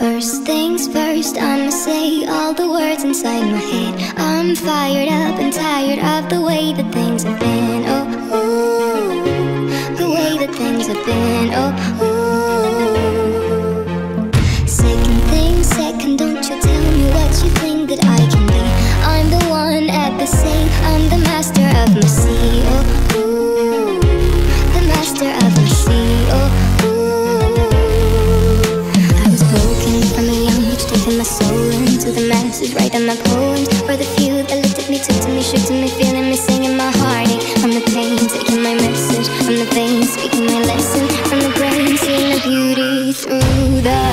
First things first, I'ma say all the words inside my head. I'm fired up and tired of the way that things have been. Oh, ooh, the way that things have been. Oh, ooh. Second thing second, don't you tell me what you think that I can be. I'm the one at the sea, I'm the master of my sea. Oh, ooh, the master of my sea. Oh, taking my soul into the masses, writing my poems for the few that looked at me, took to me, shook to me, feeling me, singing my heartache from the pain, taking my message from the veins, speaking my lesson from the brain, seeing the beauty through the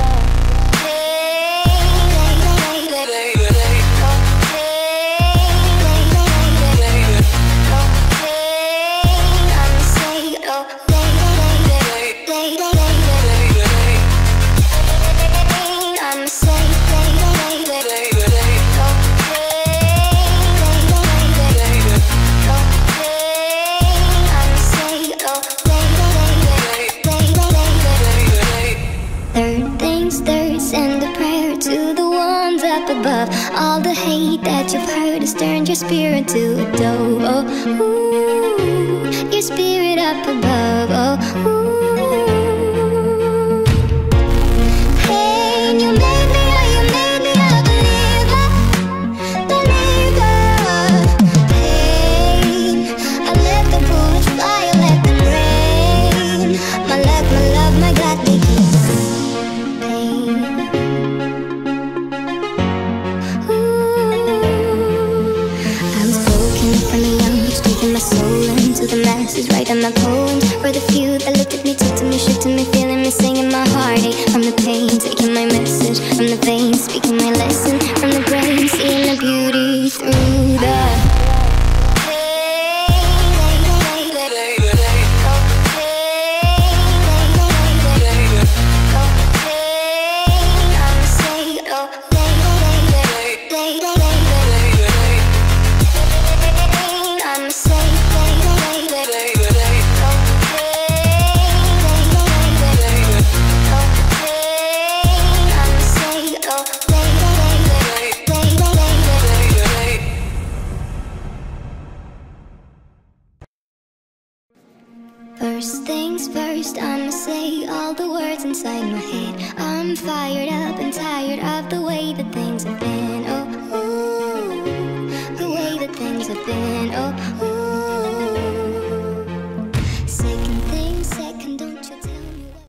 above. All the hate that you've heard has turned your spirit to a dove. Oh, ooh, your spirit up above. Oh, ooh. Hey, you made me, oh, you made me a believer, believer. Pain, I let the bullets fly, I let them rain. My luck, my love, my God, they keep pain. Taking my soul into the masses, writing my poems for the few that looked at me, took to me, shook to me, feeling me, singing my heartache from the pain, taking my message from the veins, speaking my lesson from the brain, seeing the beauty through the First things first, I'ma say all the words inside my head. I'm fired up and tired of the way that things have been.